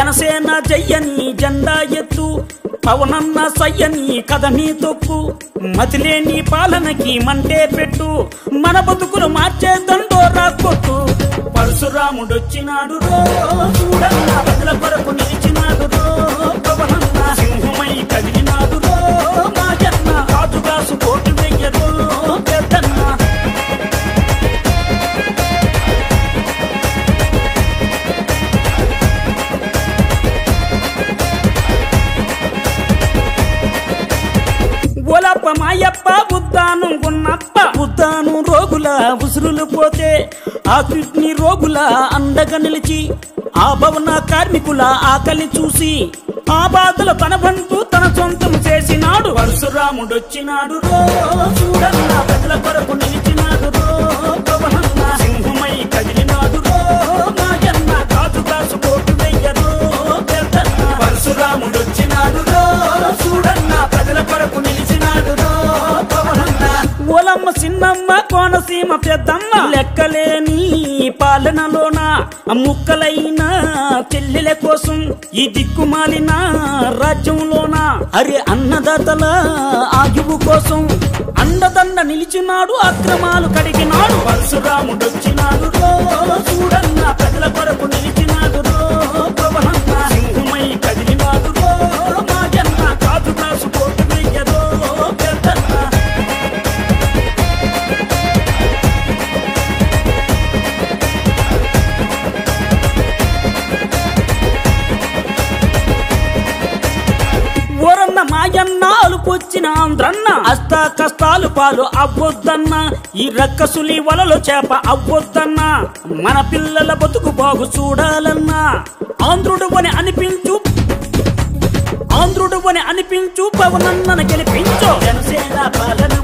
జనసేన జయ్యని జెండా ఎత్తు, పవనన్న సయ్యని కథని తొక్కు, మతిలేని పాలనకి మంటే పెట్టు, మన బతుకులు మార్చే దండోరా కొట్టు. పరశురాముడొచ్చినాడు రో చూడన్న, ప్రజల కొరకు నిలిచినాడు రో పవనన్న, సింహమై కదిలినాడు రో మాజన్న, రాజుగాసు కోటి వెయ్యరో పెద్దన్న. ఓలప్ప మాయప్ప ఉద్దానం గున్నప్ప, ఉద్దానం రోగుల ఉసురులు పోతే ఆ కిడ్నీ రోగుల అండగా నిలిచి, ఆ భవన కార్మికుల ఆకలి చూసి ఆ బాధలు తనబంటూ తన సొంతం చేసినాడు. పరశురాముడొచ్చినాడు రో చూడన్న, ప్రజల కొరకు నిలిచినాడు రో పవనన్న, సింహమై కదిలినాడు రో మాయన్న, రాజుగాసు కోటి వెయ్యరో పెద్దన్న. పరశురాముడొచ్చినాడు రో చూడన్న, ప్రజల కొరకు నిలిచినాడు రో పవనన్న. ఓలమ్మ చిన్నమ్మ కోనసీమ పెద్దమ్మ, లెక్కలేని పాలనలోన ముక్కలైన చెల్లెల కోసం ఈ దిక్కుమాలిన రాజ్యంలోన, అరే అన్నదాతల ఆయువు కోసం అండదండ నిలిచినాడు, అక్రమాలు కడిగినాడు. పరశురాముడొచ్చినాడు రో చూడన్న, ప్రజల కొరకు నిలిచినాడు రో పవనన్న, సింహమై కదిలినాడు రో మాజన్న, రాజుగాసు కోటి వెయ్యరో పెద్దన్న. ఓరన్న మాయన్న అలుపొచ్చిన ఆంధ్రన్న, అష్ట కష్టాలు పాలు అవ్వొద్దన్న, ఈ రక్కసులి వలలో చేప అవ్వొద్దన్న, మన పిల్లల బతుకు బాగు చూడాలన్నా. ఆంధ్రుడు అని అనిపించు, పవనన్నను గెలిపించు. జనసేన పాలన